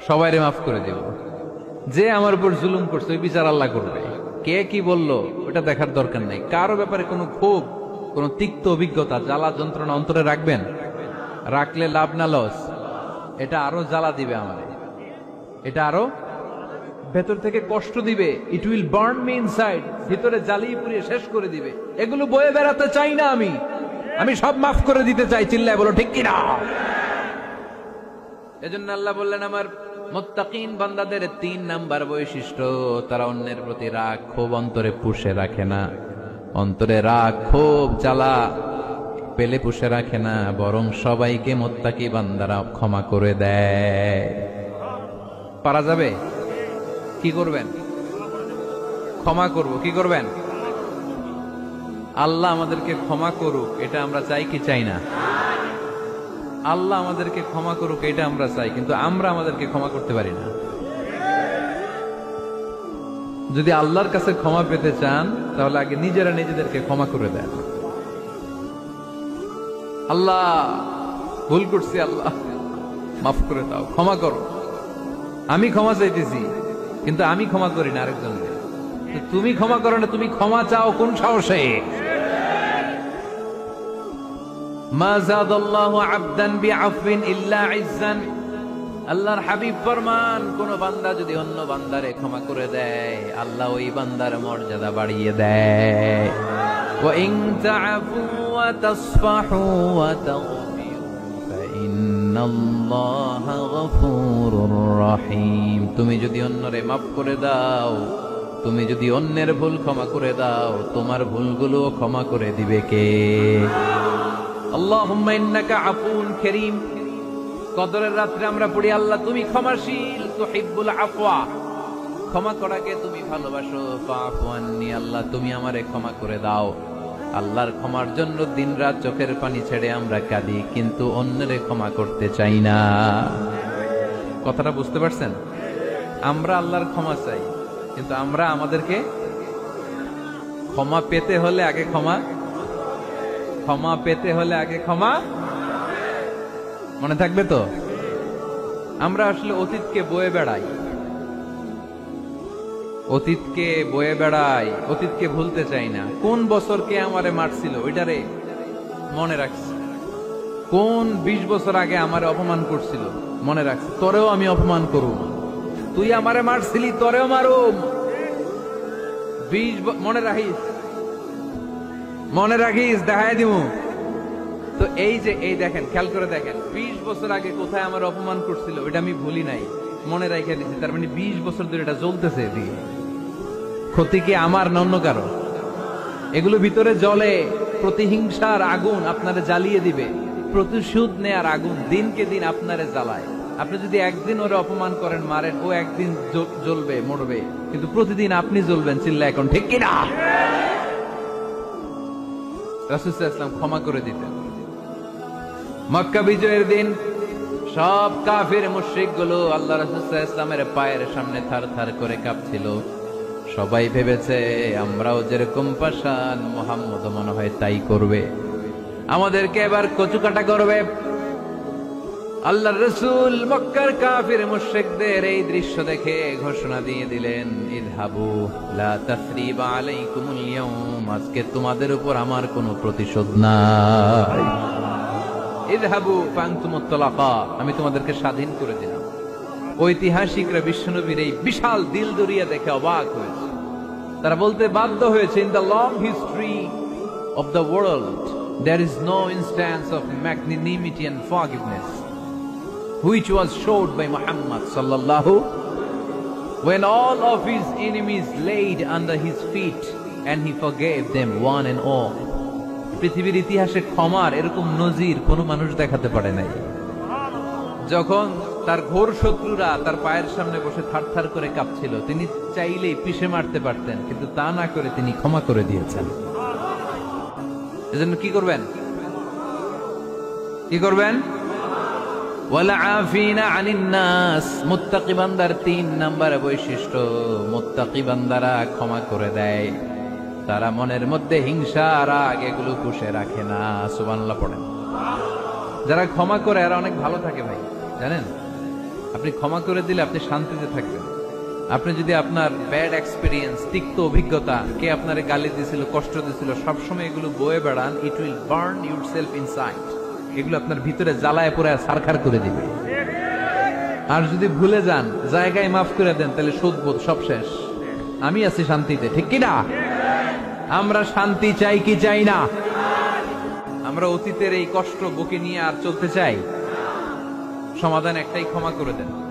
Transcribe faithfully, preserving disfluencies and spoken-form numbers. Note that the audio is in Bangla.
সবাইরে মাফ করে দেব। যে আমার উপর জুলুম করছে ওই বিচার আল্লাহ করবে। কে কি বললো ওটা দেখার দরকার নাই। কারো ব্যাপারে কোনো ক্ষোভ, কোনো তিক্ত অভিজ্ঞতা, জ্বালা যন্ত্রণা অন্তরে রাখবেন? রাখলে লাভ না লস? এটা আরো জ্বালা দিবে আমারে, এটা আরো ভেতর থেকে কষ্ট দিবে। It will burn me inside, ভিতরে জ্বালিয়ে পুড়িয়ে শেষ করে দিবে। এগুলো বয়ে বেড়াতে চাই না আমি। আমি সব মাফ করে দিতে চাই। চিল্লায় বলো ঠিক কিনা? এজন্য আল্লাহ বললেন আমার মুত্তাকিন বান্দাদের তিন নাম্বার বৈশিষ্ট্য, তারা অন্যের প্রতি রাগ ক্ষোভ অন্তরে পুষে রাখে না। অন্তরে রাগ ক্ষোভ জ্বালা পেলে পুষে রাখে না, বরং সবাইকে মুত্তাকি বান্দারা ক্ষমা করে দেয়। পারা যাবে? কি করবেন? ক্ষমা করব। কি করবেন? আল্লাহ আমাদেরকে ক্ষমা করুক, এটা আমরা চাই কি চাই না? আল্লাহ আমাদেরকে ক্ষমা করুক এটা আমরা চাই, কিন্তু আমরা আমাদেরকে ক্ষমা করতে পারি না। যদি আল্লাহর কাছে ক্ষমা পেতে চান তাহলে আগে নিজেরা নিজেদেরকে ক্ষমা করে দেন। আল্লাহ ভুল করছি, আল্লাহ মাফ করে দাও, ক্ষমা করো। আমি ক্ষমা চাইতেছি কিন্তু আমি ক্ষমা করি না আরেকজনকে। তুমি ক্ষমা করো না, তুমি ক্ষমা চাও কোন সাহসে? মা যাদাল্লাহু আবদান বিআফবিন ইল্লা ইজ্জান। আল্লাহর হাবিব ফরমান, কোন বান্দা যদি অন্য বান্দারে ক্ষমা করে দেয় আল্লাহ ওই বান্দার মর্যাদা বাড়িয়ে দেয়। ওয়া ইন তা'ফু ওয়া তাসফাহু ওয়া তাগফিরু ফাইন্নাল্লাহা গফুরুর রহিম। তুমি যদি অন্যরে মাফ করে দাও, তুমি যদি অন্যের ভুল ক্ষমা করে দাও, তোমার ভুলগুলো ক্ষমা করে দিবে কে? আল্লাহুম্মা ইন্নাকা আফুন কারীম। কদরের রাত্রে আমরা পড়ি আল্লাহ তুমি ক্ষমাশীল, তুহিব্বুল আফওয়া। ক্ষমা করাকে তুমি ভালোবাসো। ফাআফু আন্নী, আল্লাহ তুমি আমারে ক্ষমা করে দাও। আল্লাহর ক্ষমার জন্য দিনরাত চোখের পানি ছেড়ে আমরা কাঁদি, কিন্তু অন্যরে ক্ষমা করতে চাই না। কথাটা বুঝতে পারছেন? আমরা আল্লাহর ক্ষমা চাই, কিন্তু আমরা আমাদেরকে ক্ষমা পেতে হলে আগে ক্ষমা ক্ষমা পেতে হলে আগে ক্ষমা। মনে থাকবে তো? আমরা আসলে অতীতকে বয়ে বেড়াই, অতীতকে বয়ে বেড়াই, অতীতকে ভুলতে চাই না। কোন বছর কে আমারে মারছিল ওইটারে মনে রাখছি। কোন বিশ বছর আগে আমারে অপমান করছিল মনে রাখছি। তোরেও আমি অপমান করুম। তুই আমারে মারছিলি, তোরেও মারুম। বিশ মনে রাখিস, মনে রাখিস, দেখাই দিমু। তো এই যে এই দেখেন, খেয়াল করে দেখেন, বিশ বছর আগে কোথায় আমার অপমান করছিল ওইটা আমি ভুলি নাই, মনে রাখে দিচ্ছি। তার মানে বিশ বছর ধরে এটা জ্বলতেছে। এদিকে ক্ষতি কি আমার না অন্য কারো? এগুলো ভিতরে জ্বলে, প্রতিহিংসার আগুন আপনারে জ্বালিয়ে দিবে। প্রতিশোধ নেয়ার আগুন দিনকে দিন আপনারে জ্বালায়। আপনি যদি একদিন ওরে অপমান করেন, মারেন, ও একদিন জ্বলবে, মরবে, কিন্তু প্রতিদিন আপনি জ্বলবেন। চিল্লা এখন ঠিক কিনা? রাসূল সাল্লাল্লাহু আলাইহি ওয়াসাল্লাম ক্ষমা করে দিতেন। মক্কা বিজয়ের দিন সব কাফির মুশরিক গুলো আল্লাহ রাসূল সাল্লাল্লাহু আলাইহি ওয়াসাল্লামের পায়ের সামনে থার থার করে কাঁপছিল। সবাই ভেবেছে আমরাও যেরকম পাষাণ, মুহাম্মদ মনে হয় তাই করবে, আমাদেরকে এবার কচুকাটা করবে। আল্লাহর রাসূল মক্কার কাফির মুশরিকদের এই দৃশ্য দেখে ঘোষণা দিয়ে দিলেন, ইযহাবু লা তাসরিবা আলাইকুমুল ইয়াউম। আজকে তোমাদের উপর আমার কোনো প্রতিশোধ নাই। ইযহাবু ফাআনতুমুত তালাকা। আমি তোমাদেরকে স্বাধীন করে দিলাম। ঐতিহাসিকরা বিশ্বনবীর এই বিশাল দিল দরিয়া দেখে অবাক হয়েছে। তারা বলতে বাধ্য হয়েছে, in the long history of the world there is no instance of magnanimity and forgiveness which was showed by Muhammad sallallahu, when all of his enemies laid under his feet and he forgave them one and all. পৃথিবীর ইতিহাসে ক্ষমার এরকম নজির কোনো মানুষ দেখাতে পারে নাই। যখন তার ঘোর শত্রুরা তার পায়ের সামনে বসে থারথার করে কাঁপছিল, তিনি চাইলেই পিষে মারতে পারতেন, কিন্তু তা না করে তিনি ক্ষমা করে দিয়েছেন। এজন্য কি করবেন? কি করবেন? ওয়ালা আফিনা আনিন নাস। মুত্তাকি বান্দার তিন নাম্বার বৈশিষ্ট্য, মুত্তাকি বান্দারা ক্ষমা করে দেয়। তারা মনের মধ্যে হিংসা, রাগ এগুলো পুষে রাখে না। সুবহানাল্লাহ পড়েন। যারা ক্ষমা করে এরা অনেক ভালো থাকে ভাই, জানেন? আপনি ক্ষমা করে দিলে আপনি শান্তিতে থাকবেন। আপনি যদি আপনার ব্যাড এক্সপিরিয়েন্স, তিক্ত অভিজ্ঞতা, কে আপনারে গালি দিয়েছিল, কষ্ট দিয়েছিল, সবসময় এগুলো বয়ে বেড়ান, it will burn yourself inside. এগুলো আপনার ভিতরে জ্বালায় পোড়ায় ছারখার করে দিবে। আর যদি ভুলে যান, জায়গায় মাফ করে দেন, তাহলে শোধবোধ সব শেষ। আমি আছি শান্তিতে, ঠিক কিনা? আমরা শান্তি চাই কি চাই না? আমরা অতীতের এই কষ্ট বুকে নিয়ে আর চলতে চাই? সমাধান একটাই, ক্ষমা করে দেন।